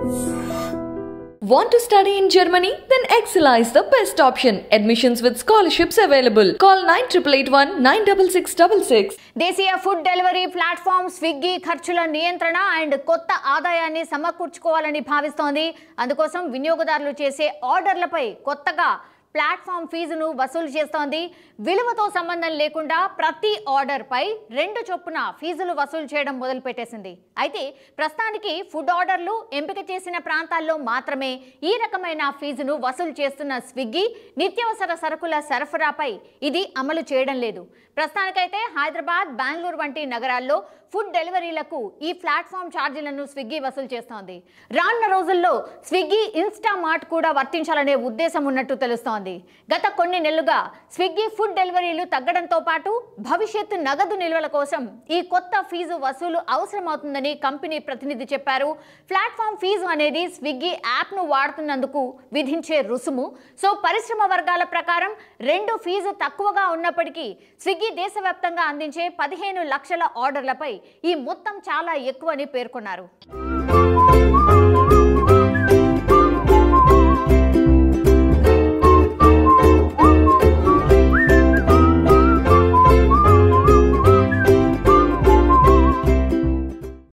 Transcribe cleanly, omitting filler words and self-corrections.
Want to study in Germany? Then Excella is the best option. Admissions with scholarships available. Call 9881 96666. దేశీయ food delivery platform Swiggy ఖర్చుల నియంత్రణ and కొత్త ఆదాయాన్ని సమకూర్చుకోవాలని భావిస్తోంది. అందుకోసం వినియోగదారులు చేసే ఆర్డర్లపై కొత్తగా ప్లాట్ఫామ్ ఫీజును వసూలు చేస్తోంది. విలువతో సంబంధం లేకుండా ప్రతి ఆర్డర్పై 2 చొప్పున ఫీజులు వసూలు చేయడం మొదలుపెట్టేసింది. అయితే ప్రస్తుతానికి ఫుడ్ ఆర్డర్లు ఎంపిక చేసిన ప్రాంతాల్లో మాత్రమే ఈ రకమైన ఫీజును వసూలు చేస్తున్న స్విగ్గీ నిత్యావసర సరుకుల సరఫరాపై ఇది అమలు చేయడం లేదు. ప్రస్తుతానికైతే హైదరాబాద్, బెంగళూరు వంటి నగరాల్లో ఫుడ్ డెలివరీలకు ఈ ప్లాట్ఫామ్ ఛార్జీలను స్విగ్గీ వసూలు చేస్తోంది. రానున్న రోజుల్లో స్విగ్గీ ఇన్స్టామార్ట్ కూడా వర్తించాలనే ఉద్దేశం ఉన్నట్టు తెలుస్తోంది. గత కొన్ని నెలలుగా స్విగ్గీ ఫుడ్ డెలివరీలు తగ్గడంతో పాటు భవిష్యత్తు నగదు నిల్వల కోసం ఈ కొత్త ఫీజు వసూలు అవసరమవుతుందని కంపెనీ ప్రతినిధి చెప్పారు. ప్లాట్ఫామ్ ఫీజు అనేది స్విగ్గీ యాప్ను వాడుతున్నందుకు విధించే రుసుము. సో పరిశ్రమ వర్గాల ప్రకారం 2 ఫీజు తక్కువగా ఉన్నప్పటికీ స్విగ్గీ దేశవ్యాప్తంగా అందించే 15 లక్షల ఆర్డర్లపై ఈ మొత్తం చాలా ఎక్కువని పేర్కొన్నారు.